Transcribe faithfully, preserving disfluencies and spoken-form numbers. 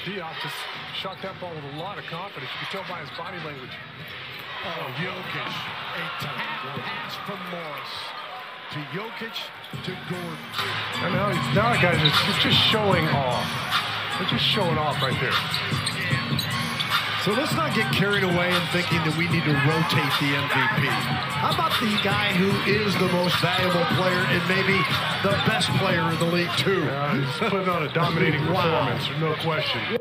Diop just shot that ball with a lot of confidence. You can tell by his body language. Oh, Jokic. A tap pass from Morris to Jokic to Gordon. And now, he's, now guys, it's, it's just showing off. They're just showing off right there. So let's not get carried away in thinking that we need to rotate the M V P. How about the guy who is the most valuable player and maybe the best player in the league, too? Yeah, he's putting on a dominating wow. performance, no question.